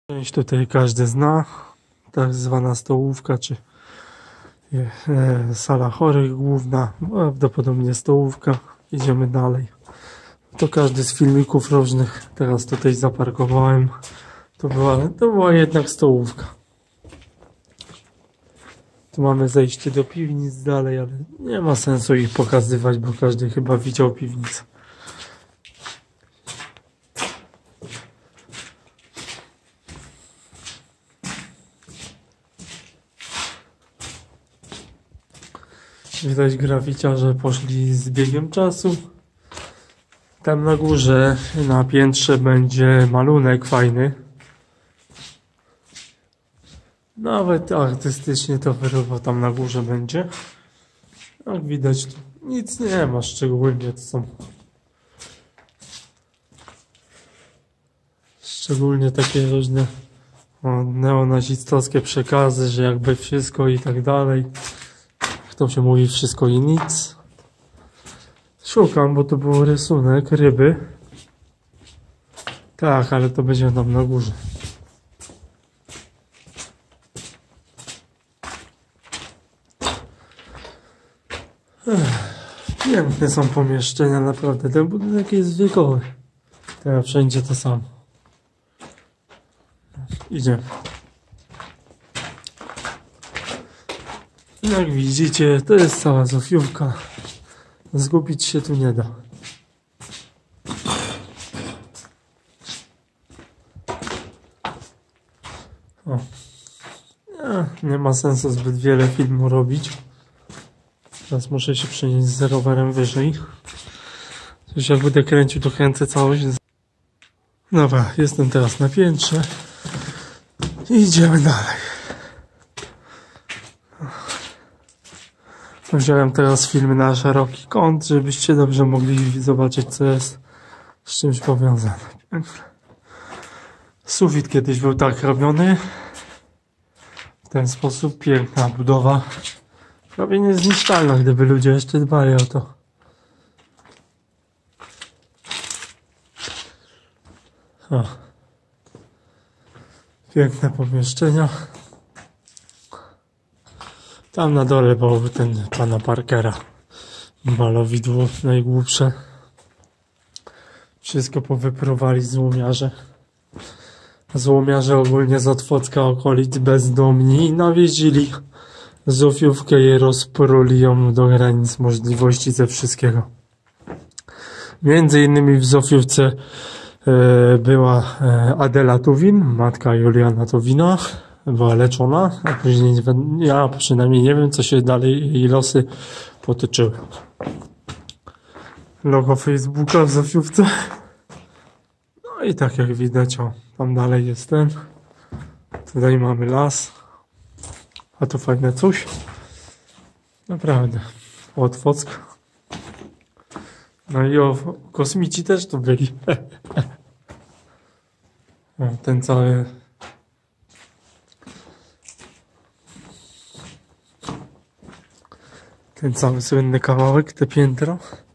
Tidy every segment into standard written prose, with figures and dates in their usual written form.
Część tutaj każdy zna, tak zwana stołówka, czy sala chorych główna, prawdopodobnie stołówka. Idziemy dalej. To każdy z filmików różnych, teraz tutaj zaparkowałem, to była jednak stołówka. Tu mamy zejście do piwnic dalej, ale nie ma sensu ich pokazywać, bo każdy chyba widział piwnicę. Widać graficiarze poszli z biegiem czasu. Tam na górze, na piętrze będzie malunek fajny. Nawet artystycznie to wyrobiło, tam na górze będzie. Jak widać, tu nic nie ma szczególnie, to są szczególnie takie różne neonazistowskie przekazy, że jakby wszystko i tak dalej. To się mówi wszystko i nic. Szukam, bo to był rysunek ryby. Tak, ale to będzie tam na górze. Piękne są pomieszczenia, naprawdę. Ten budynek jest wiekowy. Teraz wszędzie to samo. Idziemy. Jak widzicie, to jest cała Zofiówka. Zgubić się tu nie da. O. Nie ma sensu zbyt wiele filmu robić. Teraz muszę się przenieść z rowerem wyżej. Coś jak będę kręcił, to kręcę całość. Dobra, jestem teraz na piętrze. I idziemy dalej. Wziąłem teraz film na szeroki kąt, żebyście dobrze mogli zobaczyć, co jest z czymś powiązane. Sufit kiedyś był tak robiony. W ten sposób piękna budowa. Prawie niezniszczalna, gdyby ludzie jeszcze dbali o to. O. Piękne pomieszczenia. Tam na dole byłoby ten pana Parkera. Malowidło najgłupsze. Wszystko powypruwali złomiarze. Złomiarze ogólnie z Otwocka, okolic, bezdomni, nawieźli Zofiówkę i rozpruli ją do granic możliwości ze wszystkiego. Między innymi w Zofiówce była Adela Tuwin, matka Juliana Tuwina. Była leczona, a później ja przynajmniej nie wiem, co się dalej jej losy potyczyły. Logo Facebooka w Zofiówce. No i tak jak widać, o, tam dalej jest ten. Tutaj mamy las. A to fajne coś. Naprawdę. Otwock. No i kosmici też tu byli. O, ten cały... Ten cały słynny kawałek, te piętro.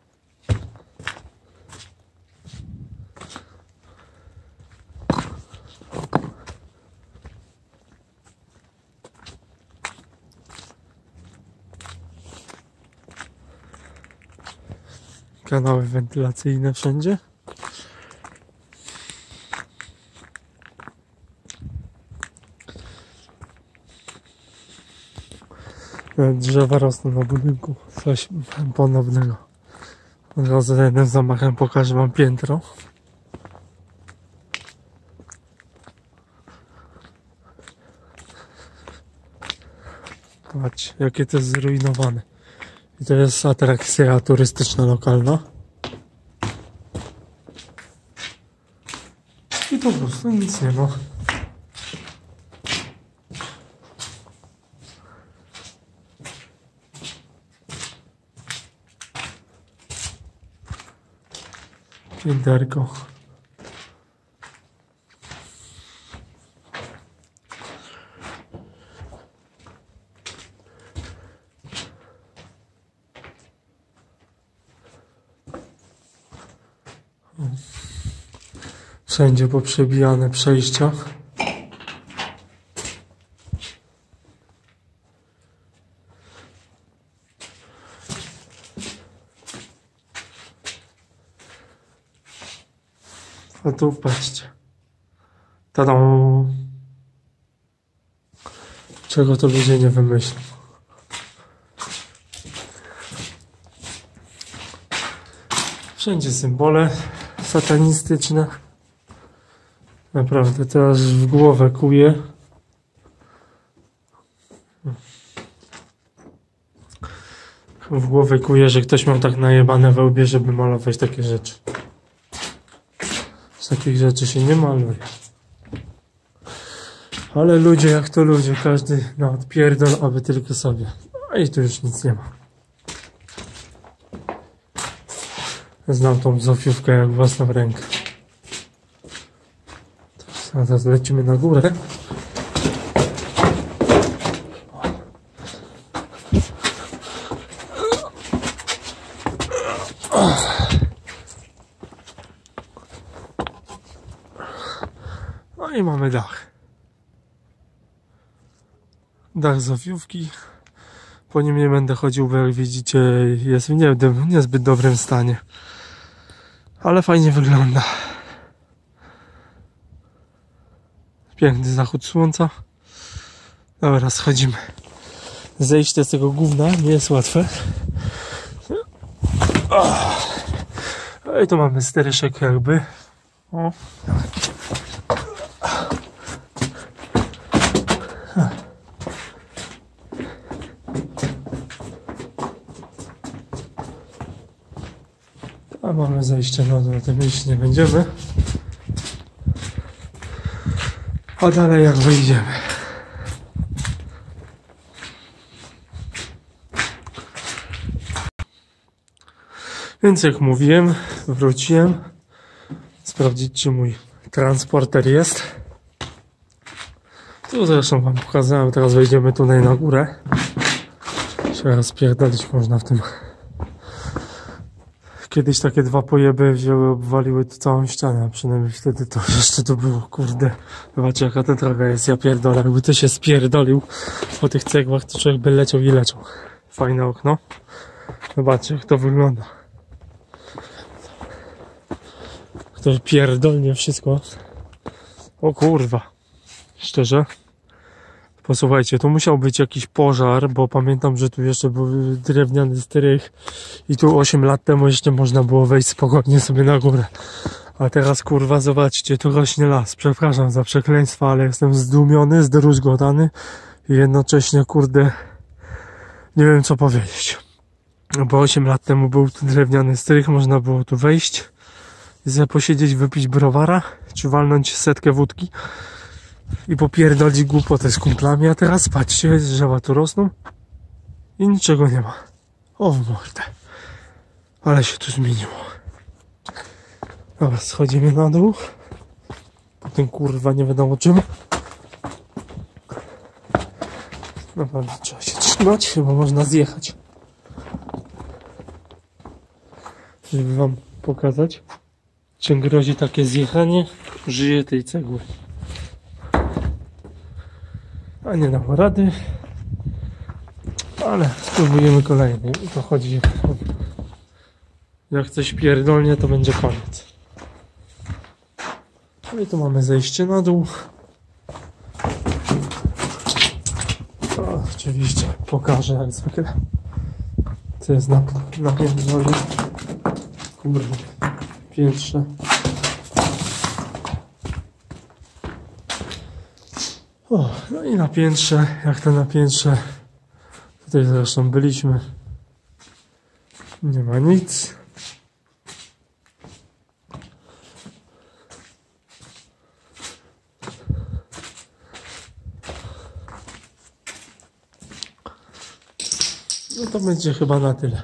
Kanały wentylacyjne wszędzie. Drzewa rosną na budynku. Coś ponownego. Od razu jednym zamachem pokażę wam piętro. Patrz, jakie to jest zrujnowane. I to jest atrakcja turystyczna lokalna. I po prostu nic nie ma. Pięterko. Wszędzie poprzebijane przejścia. A tu patrzcie. Tadą. Czego to ludzie nie wymyślą. Wszędzie symbole satanistyczne. Naprawdę, to aż w głowę kuje. W głowę kuje, że ktoś miał tak najebane we łbie, żeby malować takie rzeczy. Z takich rzeczy się nie maluje. Ale ludzie jak to ludzie, każdy na odpierdol, aby tylko sobie. No i tu już nic nie ma. Znam tą Zofiówkę jak własną rękę. A teraz lecimy na górę. No i mamy dach. Dach Zofiówki. Po nim nie będę chodził, bo jak widzicie jest w niezbyt dobrym stanie. Ale fajnie wygląda. Piękny zachód słońca. Dobra, schodzimy. Zejście z tego gówna nie jest łatwe. I tu mamy steryszek jakby. O. A mamy zejście na dół, tym iść nie będziemy. A dalej jak wyjdziemy. Więc jak mówiłem, wróciłem sprawdzić, czy mój transporter jest. Tu zresztą wam pokazałem, teraz wejdziemy tutaj na górę. Się rozpierdolić można w tym. Kiedyś takie dwa pojeby wzięły, obwaliły tu całą ścianę, a przynajmniej wtedy to jeszcze to było, kurde. Zobaczcie jaka ta droga jest, ja pierdolę, jakby to się spierdolił po tych cegłach, to człowiek by leciał i leciał. Fajne okno. Zobaczcie jak to wygląda. To pierdolnie wszystko. O kurwa. Szczerze. Posłuchajcie, tu musiał być jakiś pożar, bo pamiętam, że tu jeszcze był drewniany strych i tu 8 lat temu jeszcze można było wejść spokojnie sobie na górę. A teraz kurwa zobaczcie, tu rośnie las. Przepraszam za przekleństwa, ale jestem zdumiony, zdruzgotany i jednocześnie kurde nie wiem co powiedzieć. Bo 8 lat temu był tu drewniany strych, można było tu wejść i sobie posiedzieć, wypić browara, czy walnąć setkę wódki i popierdolić głupotę z kumplami, a teraz patrzcie, drzewa tu rosną i niczego nie ma. O w mordę. Ale się tu zmieniło. Dobra, schodzimy na dół. Potem kurwa nie wiadomo czym. Naprawdę trzeba się trzymać, bo można zjechać. Żeby wam pokazać, czym grozi takie zjechanie, żyje tej cegły. A nie dam rady, ale spróbujemy kolejny. I to chodzi, jak coś pierdolnie, to będzie koniec. No i tu mamy zejście na dół. O, oczywiście pokażę jak zwykle, co jest na piętrze. Kurde, piętrze. O, no i na piętrze, jak to na piętrze, tutaj zresztą byliśmy, nie ma nic. No to będzie chyba na tyle.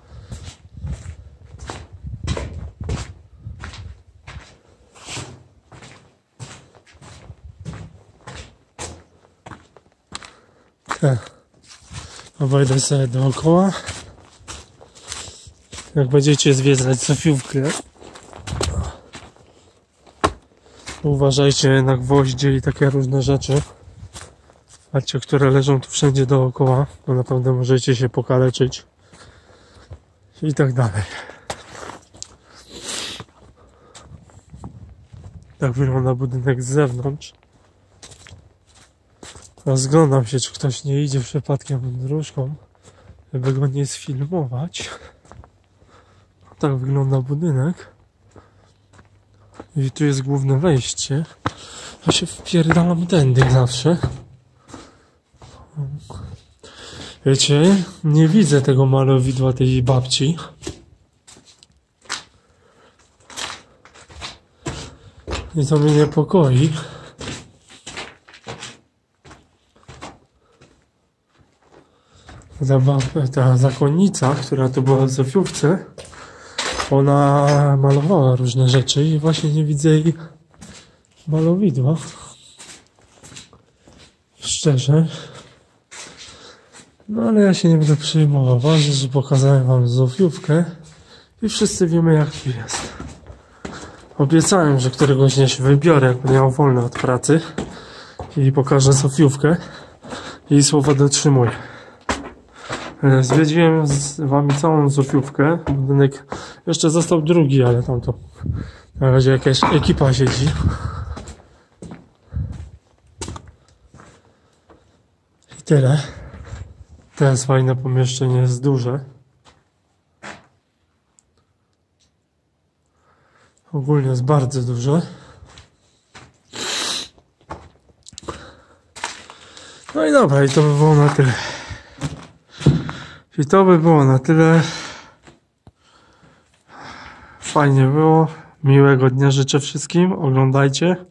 Obejdę sobie dookoła. Jak będziecie zwiedzać Zofiówkę, uważajcie na gwoździe i takie różne rzeczy. Patrzcie, które leżą tu wszędzie dookoła, bo naprawdę możecie się pokaleczyć i tak dalej. Tak wygląda budynek z zewnątrz. Rozglądam się, czy ktoś nie idzie przypadkiem dróżką, żeby go nie sfilmować. Tak wygląda budynek. I tu jest główne wejście. Ja się wpierdalam tędy zawsze. Wiecie, nie widzę tego malowidła tej babci. I to mnie niepokoi. Ta zakonnica, która tu była w Zofiówce, ona malowała różne rzeczy i właśnie nie widzę jej malowidła. Szczerze. No ale ja się nie będę przejmował. Ważne, że pokazałem wam Zofiówkę i wszyscy wiemy, jak tu jest. Obiecałem, że któregoś dnia się wybiorę, jak będę miał wolne od pracy i pokażę Zofiówkę i słowa dotrzymuję. Zwiedziłem z wami całą Zofiówkę. Budynek jeszcze został drugi, ale tam to na razie jakaś ekipa siedzi. I tyle. Teraz fajne pomieszczenie jest duże. Ogólnie jest bardzo duże. No i dobra, i to by było na tyle. I to by było na tyle. Fajnie było. Miłego dnia życzę wszystkim. Oglądajcie.